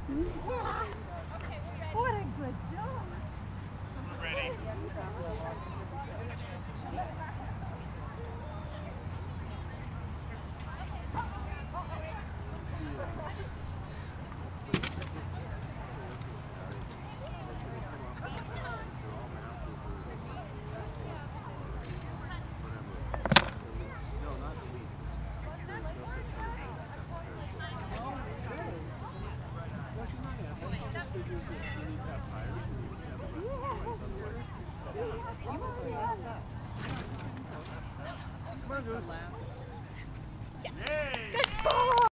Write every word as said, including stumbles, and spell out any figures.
What a good job. Ready. Yes. Yay! Good ball.